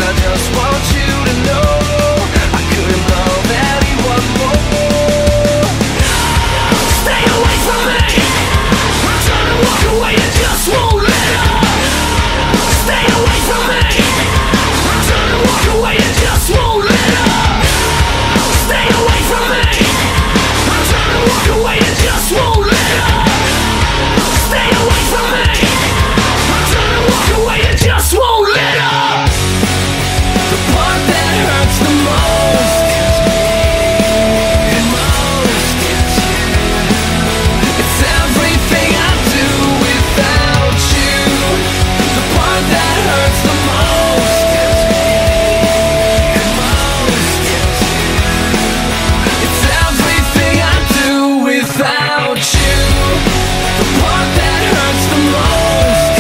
I just want you to know I couldn't love anyone more. Stay away from me. I'm trying to walk away and just won't let up. Stay away from me. I'm trying to walk away and just won't let up. Stay away from me. I'm trying to walk away and just won't let up. Stay away from me. I'm trying to walk away and just won't let up. The part that hurts the most, it's everything I do without you. The part that hurts the most, it's everything I do without you. The part that hurts the most,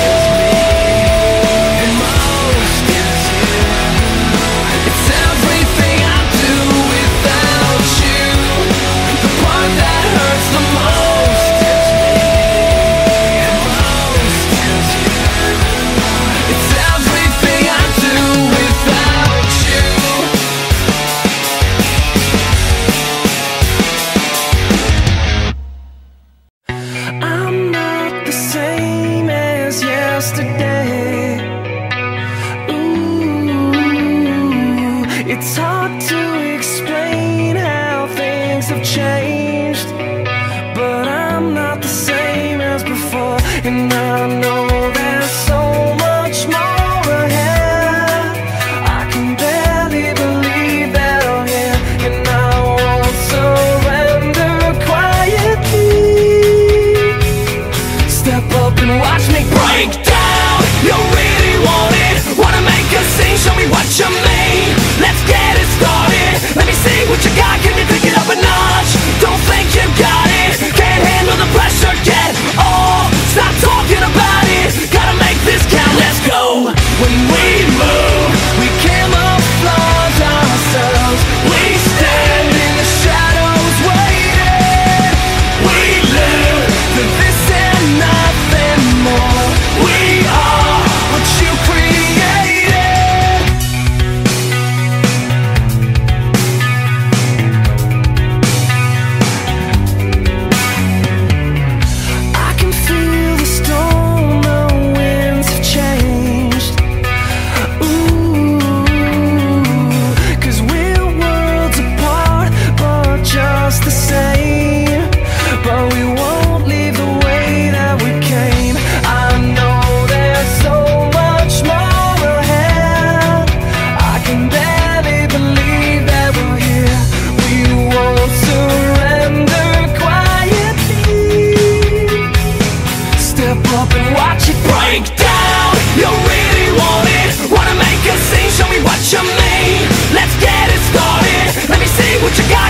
it's everything I do without you. The part that hurts the most, it's everything I do without you. I'm not the same as yesterday. Ooh, it's hard to explain how things have changed, but I'm not the same as before, and I know there's so much more ahead. I can barely believe that I'm here, and I won't surrender quietly. Step up and watch me break down. You really want it, wanna make a scene, show me what you mean. Let's get it started, let me see what you got. Can you pick it up a notch? Don't think you got it, can't handle the pressure yet. Oh, stop talking about it, gotta make this count. Let's go. When we move, we camouflage ourselves. We stand in the shadows waiting. We live for this and nothing more. We are what you created. I can feel the storm, the winds have changed. Ooh, 'cause we're worlds apart, but just the same. But we won't leave the way that we came. I know there's so much more ahead. I can barely believe that we're here. We won't surrender quietly. Step up and watch it break down. You really want it, wanna make a scene, show me what you mean. Let's get it started, let me see what you got.